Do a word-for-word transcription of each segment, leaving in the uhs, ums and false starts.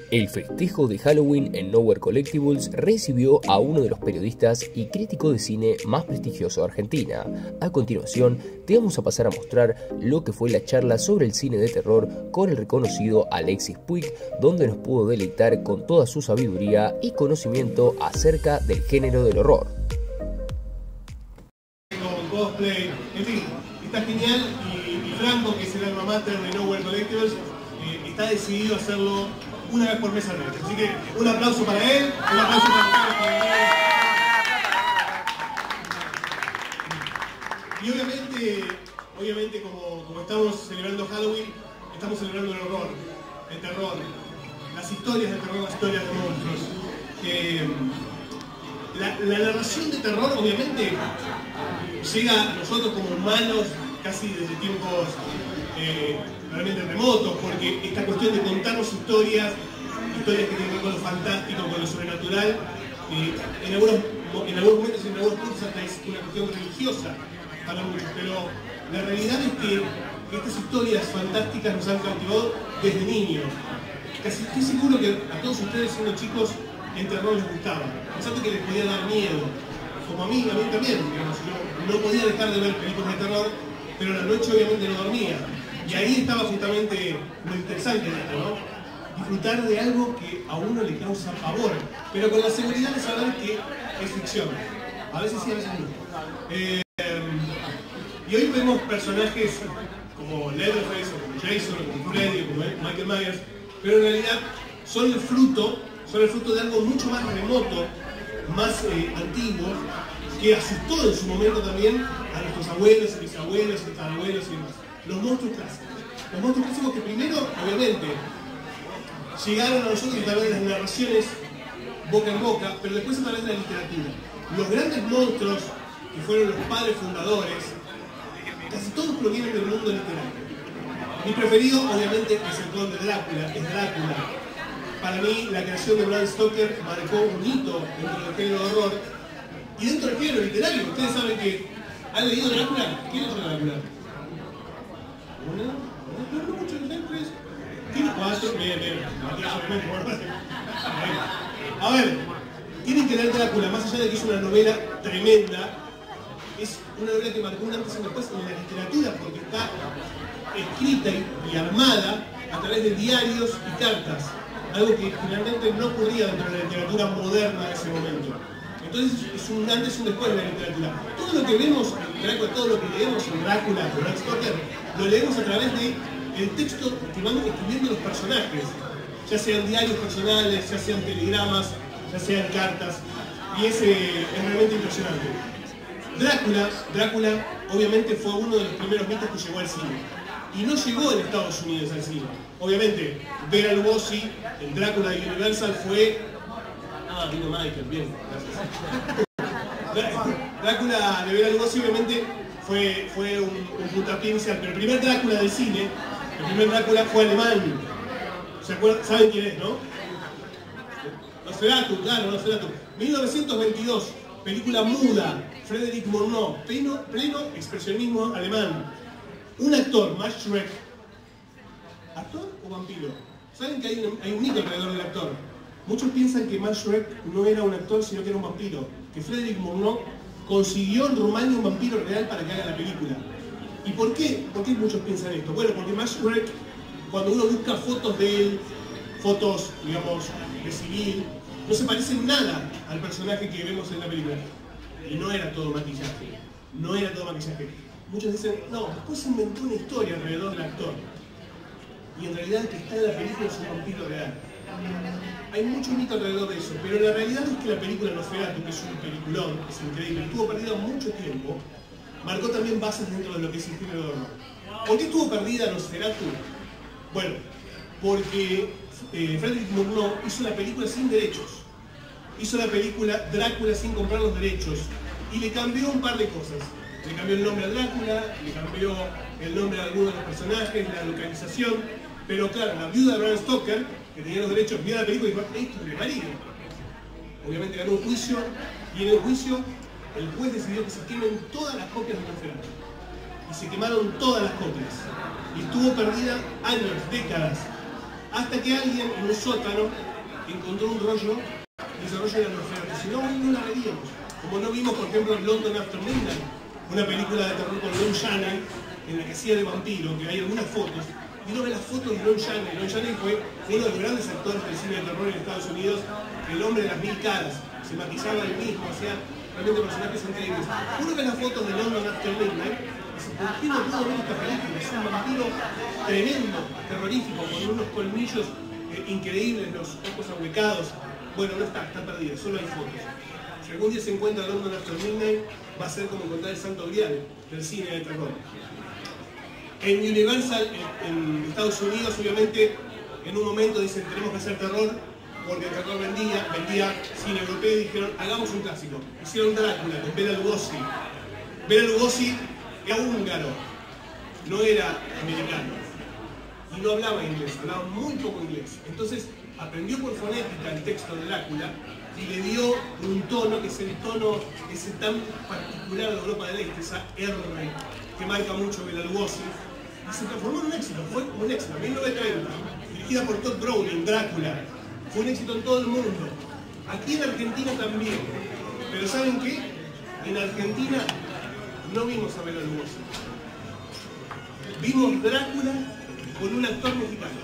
El festejo de Halloween en Nowhere Collectibles recibió a uno de los periodistas y críticos de cine más prestigioso de Argentina. A continuación, te vamos a pasar a mostrar lo que fue la charla sobre el cine de terror con el reconocido Alexis Puig, donde nos pudo deleitar con toda su sabiduría y conocimiento acerca del género del horror. Con cosplay, en fin, está genial y, y Franco, que es el alma mater de Nowhere Collectibles, eh, está decidido a hacerlo una vez por mes al mes. Así que un aplauso para él, un aplauso para ustedes. Y obviamente, obviamente como, como estamos celebrando Halloween, estamos celebrando el horror, el terror, las historias de terror, las historias de monstruos. Eh, la, la narración de terror obviamente llega a nosotros como humanos casi desde tiempos eh, realmente remotos, porque esta cuestión de contarnos historias, historias que tienen que ver con lo fantástico, con lo sobrenatural, eh, en, algunos, en algunos momentos y en algunos puntos hasta es una cuestión religiosa para muchos, pero la realidad es que estas historias fantásticas nos han cautivado desde niños. Casi estoy seguro que a todos ustedes siendo chicos el terror les gustaba, a pesar de que les podía dar miedo, como a mí, a mí también, digamos, yo no podía dejar de ver películas de terror, pero la noche obviamente no dormía. Y ahí estaba justamente lo interesante de esto, ¿no? Disfrutar de algo que a uno le causa pavor, pero con la seguridad de saber que es ficción. A veces sí, a veces no. Eh, y hoy vemos personajes como Leatherface, o como Jason, o como Freddy, o como Michael Myers, pero en realidad son el fruto, son el fruto de algo mucho más remoto, más eh, antiguo, que asustó en su momento también a nuestros abuelos, y bisabuelos, y tatarabuelos y demás. Los monstruos clásicos. Los monstruos clásicos que primero, obviamente, llegaron a nosotros a través de las narraciones boca en boca, pero después a través de la literatura. Los grandes monstruos, que fueron los padres fundadores, casi todos provienen del mundo literario. Mi preferido, obviamente, es el conde Drácula, es Drácula. Para mí, la creación de Bram Stoker marcó un hito dentro del género de horror y dentro del género literario. Ustedes saben que han leído Drácula. ¿Quién leyó Drácula? Una, no, no mucho, no sé, tres. Tiene cuatro, bien, bien. A ver, tienen que leer Drácula, más allá de que es una novela tremenda, es una novela que marcó un antes y un después en la literatura, porque está escrita y, y armada a través de diarios y cartas, algo que finalmente no ocurría dentro de la literatura moderna de ese momento. Entonces es un antes y un después de la literatura. Todo lo que vemos en Drácula, todo lo que leemos en Drácula, de Bram Stoker, lo leemos a través del texto que van escribiendo los personajes, ya sean diarios personales, ya sean telegramas, ya sean cartas, y es, eh, es realmente impresionante. Drácula, Drácula obviamente fue uno de los primeros mitos que llegó al cine, y no llegó en Estados Unidos al cine. Obviamente, Bela Lugosi, el Drácula de Universal fue... Ah, vino Michael, bien, gracias. Drácula de Bela Lugosi obviamente fue, fue un, un puntapié inicial, pero el primer Drácula del cine, el primer Drácula fue alemán. ¿Se acuerdan? ¿Saben quién es, no? Nosferatu, claro, Nosferatu. mil novecientos veintidós, película muda, Frédéric Monod, pleno, pleno expresionismo alemán. Un actor, Max Schreck. ¿Actor o vampiro? ¿Saben que hay un, hay un mito alrededor del actor? Muchos piensan que Max Schreck no era un actor, sino que era un vampiro. Que Frédéric Monod consiguió en Rumania un vampiro real para que haga la película. ¿Y por qué? ¿Por qué muchos piensan esto? Bueno, porque Max Schreck, cuando uno busca fotos de él, fotos, digamos, de civil, no se parecen nada al personaje que vemos en la película. Y no era todo maquillaje. No era todo maquillaje. Muchos dicen, no, después se inventó una historia alrededor del actor. Y en realidad el que está en la película es un vampiro real. Hay mucho mito alrededor de eso, pero la realidad es que la película Nosferatu, que es un peliculón, es increíble, estuvo perdida mucho tiempo, marcó también bases dentro de lo que es el género de horror. ¿Por qué estuvo perdida Nosferatu? Bueno, porque eh, Frédéric Monod hizo la película sin derechos. Hizo la película Drácula sin comprar los derechos y le cambió un par de cosas. Le cambió el nombre a Drácula, le cambió el nombre a algunos de los personajes, la localización, pero claro, la viuda de Bram Stoker, que tenía los derechos, vio la película y dijo, esto es de marido. Obviamente ganó un juicio, y en el juicio el juez decidió que se quemen todas las copias de Nosferatu. Y se quemaron todas las copias. Y estuvo perdida años, décadas. Hasta que alguien en un sótano encontró un rollo, y ese rollo era Nosferatu. Si no, no la veríamos. Como no vimos, por ejemplo, London After Midnight, una película de terror con Lon Chaney, en la que hacía de vampiro, que hay algunas fotos, y uno ve las fotos de Lon Chaney. Lon Chaney fue uno de los grandes actores del cine de terror en Estados Unidos, el hombre de las mil caras, se matizaba él mismo, hacía realmente personajes increíbles. Uno ve las fotos de London After Midnight, y dice, ¿por qué no puedo ver esta película? Es un vampiro tremendo, terrorífico, con unos colmillos eh, increíbles, los ojos ahuecados. Bueno, no está, está perdido, solo hay fotos. Si algún día se encuentra London After Midnight, va a ser como encontrar el santo grial del cine de terror. En Universal, en Estados Unidos, obviamente, en un momento dicen tenemos que hacer terror, porque el terror vendía, vendía cine europeo, y dijeron hagamos un clásico. Hicieron Drácula con Bela Lugosi. Bela Lugosi era húngaro, no era americano, y no hablaba inglés, hablaba muy poco inglés. Entonces aprendió por fonética el texto de Drácula y le dio un tono que es el tono ese tan particular de Europa del Este, esa R que marca mucho Bela Lugosi, y se transformó en un éxito, fue un éxito. En mil novecientos treinta, dirigida por Todd Browning, Drácula, fue un éxito en todo el mundo. Aquí en Argentina también. Pero ¿saben qué? En Argentina no vimos a Bela Lugosi. Vimos Drácula con un actor mexicano.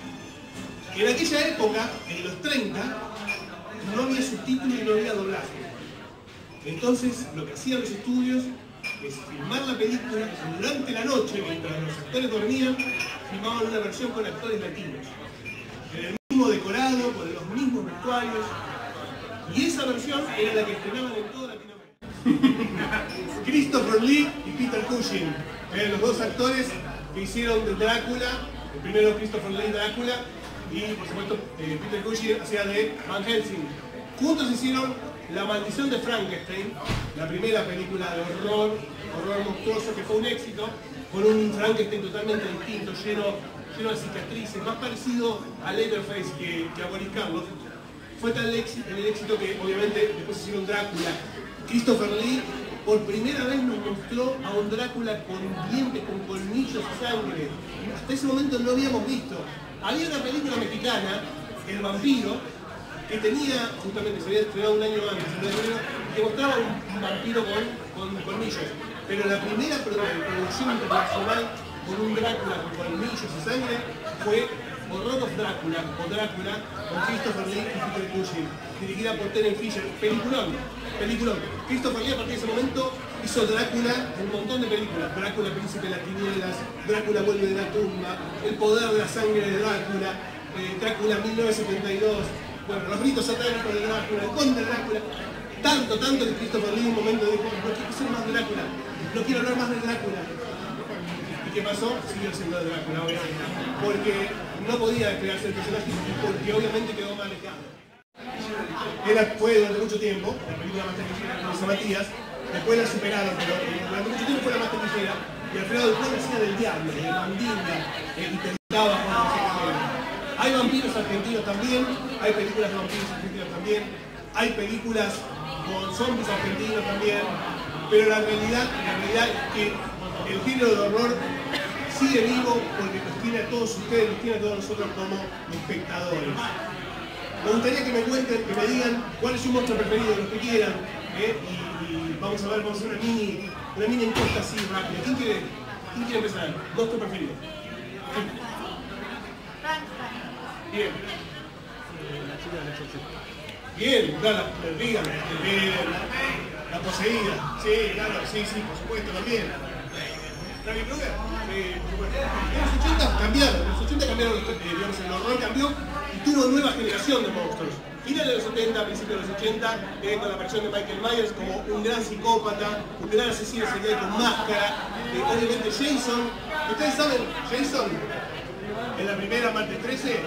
En aquella época, en los treinta, no había subtítulos y no había doblaje. Entonces, lo que hacían los estudios es filmar la película durante la noche, mientras los actores dormían, filmaban una versión con actores latinos. En el mismo decorado, con los mismos vestuarios. Y esa versión era la que estrenaban en toda Latinoamérica. Christopher Lee y Peter Cushing eran los dos actores que hicieron de Drácula. El primero Christopher Lee Drácula y por supuesto eh, Peter Cushing hacía de Van Helsing. Juntos hicieron La Maldición de Frankenstein, la primera película de horror, horror monstruoso, que fue un éxito, con un Frankenstein totalmente distinto, lleno, lleno de cicatrices, más parecido a Leatherface que, que a Boris Karloff. Fue tal el éxito, el éxito que obviamente después hicieron Drácula. Christopher Lee por primera vez nos mostró a un Drácula con dientes, con colmillos y sangre. Hasta ese momento no lo habíamos visto. Había una película mexicana, El Vampiro, que tenía, justamente se había estrenado un año antes, que mostraba un vampiro con, con colmillos. Pero la primera producción internacional con un Drácula con colmillos y sangre fue Horror of Drácula, o Drácula, con Christopher Lee y Peter Cushing, dirigida por Terence Fisher. Peliculón, peliculón. Christopher Lee a partir de ese momento hizo Drácula, un montón de películas. Drácula, Príncipe de las Tinieblas, Drácula vuelve de la tumba, El poder de la sangre de Drácula, eh, Drácula mil novecientos setenta y dos, bueno, Los ritos satánicos de Drácula, El conde de Drácula. Tanto, tanto que Christopher Lee en un momento dijo, no quiero ser más Drácula, no quiero hablar más de Drácula. ¿Y qué pasó? Siguió siendo Drácula, obviamente. Porque no podía despegarse el personaje y porque obviamente quedó mal dejado. Era, fue durante mucho tiempo la película más taquillera de José Matías, después la superaron, pero eh, durante mucho tiempo fue la más taquillera, y Alfredo del Pueblo hacía del diablo, de mandinga, eh, y tentaba con los extranjeros. Hay vampiros argentinos también, hay películas de vampiros argentinos también, hay películas con zombies argentinos también, pero la realidad, la realidad es que el género de horror sigue vivo porque nos tiene a todos ustedes, nos tiene a todos nosotros como espectadores. Me gustaría que me cuenten, que me digan cuál es su monstruo preferido, los que quieran, ¿eh? y, y vamos a ver, vamos a hacer una mini, una mini encuesta así rápida. ¿Quién quiere, quién quiere empezar? ¿Monstruo preferido? Bien. Bien, claro, díganme. Bien. La poseída. Sí, claro, sí, sí, por supuesto, también. ¿Freddy Krueger? Sí, por supuesto. En los ochenta cambiaron, en los ochenta cambiaron, eh, digamos, el horror cambió y tuvo nueva generación de monstruos. Final de los setenta, principios de los ochenta, eh, con la aparición de Michael Myers como un gran psicópata, un gran asesino serial con máscara, eh, obviamente Jason. ¿Ustedes saben, Jason, en la primera martes trece,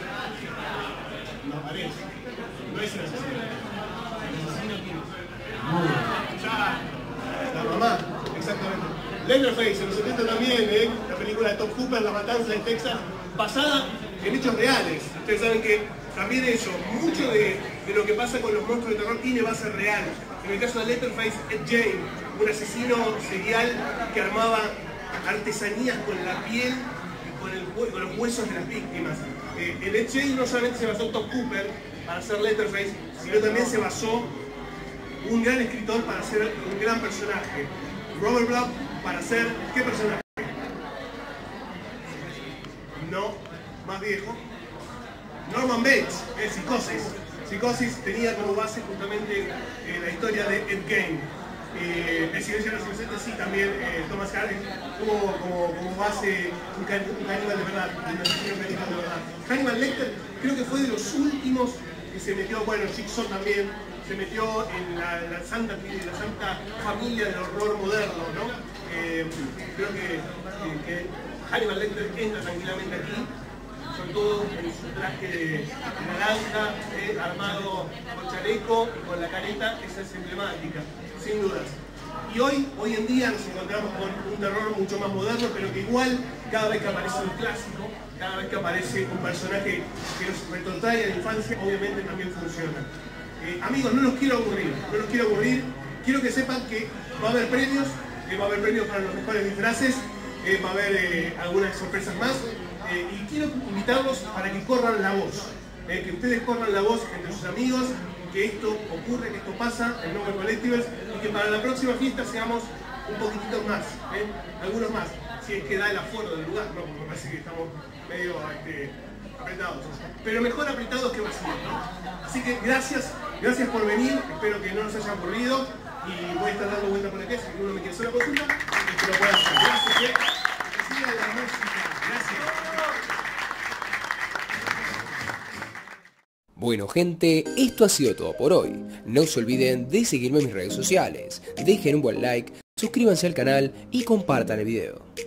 no aparece, no es el asesino. ¿El asesino quién es? Ya, la mamá, exactamente. Leatherface en los setenta también, ¿eh? La película de Top Hooper, La Matanza de Texas, basada en hechos reales. Ustedes saben que también eso, mucho de, de lo que pasa con los monstruos de terror tiene base real. En el caso de Leatherface, Ed Gein, un asesino serial que armaba artesanías con la piel y con, el, con los huesos de las víctimas. Eh, el Ed Sheeran no solamente se basó en Tom Cooper para hacer Letterface, sino también se basó un gran escritor para hacer un gran personaje. Robert Bloch para hacer, ¿qué personaje? No, más viejo. Norman Bates, eh, Psicosis. Psicosis tenía como base justamente eh, la historia de Ed Gein. Eh, el silencio de los inocentes, sí, también eh, Thomas Hardy tuvo como, como base un, can, un caníbal de verdad, un asesino caníbal de verdad. Hannibal Lecter creo que fue de los últimos que se metió, bueno, Jigsaw también, se metió en la, la, santa, la santa familia del horror moderno, ¿no? Eh, creo que, que, que Hannibal Lecter entra tranquilamente aquí, sobre todo en su traje de, de naranja, eh, armado con chaleco y con la careta, esa es emblemática, sin dudas. Y hoy, hoy en día nos encontramos con un terror mucho más moderno, pero que igual, cada vez que aparece un clásico, cada vez que aparece un personaje que nos retrotrae a la infancia, obviamente también funciona. Eh, amigos, no los quiero aburrir, no los quiero aburrir, quiero que sepan que va a haber premios, eh, va a haber premios para los mejores disfraces, eh, va a haber eh, algunas sorpresas más. Eh, y quiero invitarlos para que corran la voz, eh, que ustedes corran la voz entre sus amigos, que esto ocurre, que esto pasa en Nowhere Collectibles y que para la próxima fiesta seamos un poquitito más, eh, algunos más, si es que da el aforo del lugar, no, porque me parece que estamos medio este, apretados, pero mejor apretados que vacíos, ¿no? Así que gracias, gracias por venir, espero que no nos haya aburrido y voy a estar dando vuelta por aquí, si alguno me quiere hacer una consulta, que lo pueda hacer. Gracias, eh. Que siga la música. Gracias. Bueno gente, esto ha sido todo por hoy. No se olviden de seguirme en mis redes sociales, dejen un buen like, suscríbanse al canal y compartan el video.